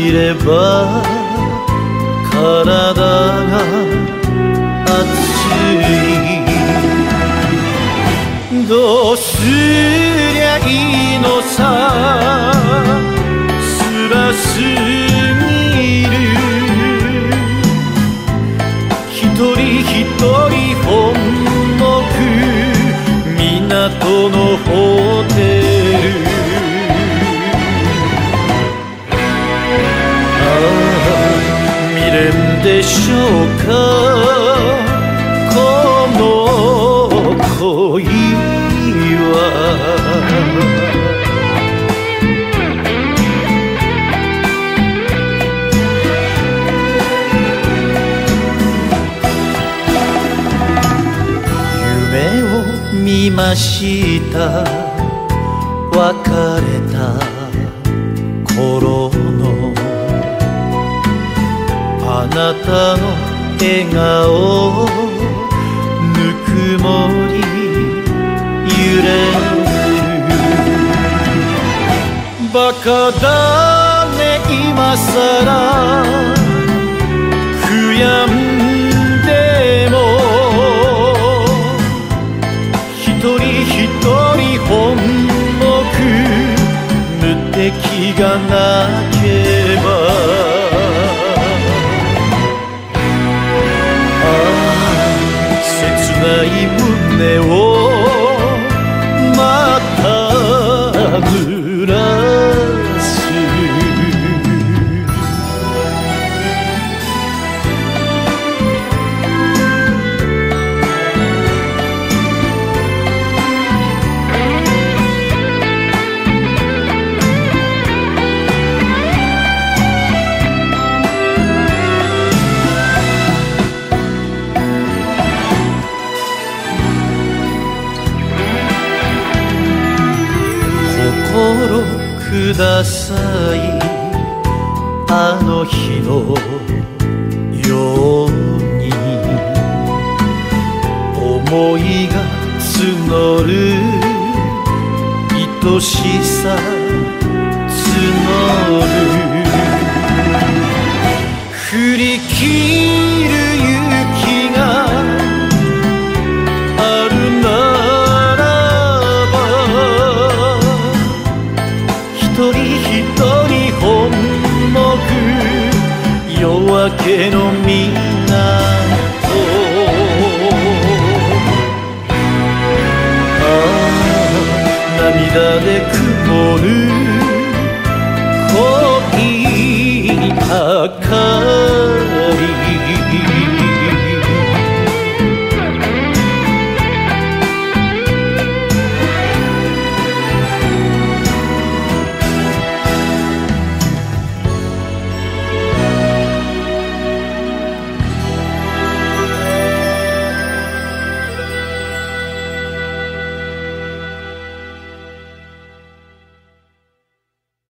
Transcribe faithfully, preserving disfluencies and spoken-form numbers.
見れば体が熱い。どうすりゃいいのさ、辛すぎる。一人一人本木、港のホテル。ああ、未練でしょうか、この恋は。夢を見ました、別れた頃のあなたの笑顔、ぬくもり揺れる。バカだね今さら悔やんでも、一人一人本木、無敵がなければ。切ない胸をまた濡らす。心ください、あの日のように。思いが募る愛しさ募る。振り切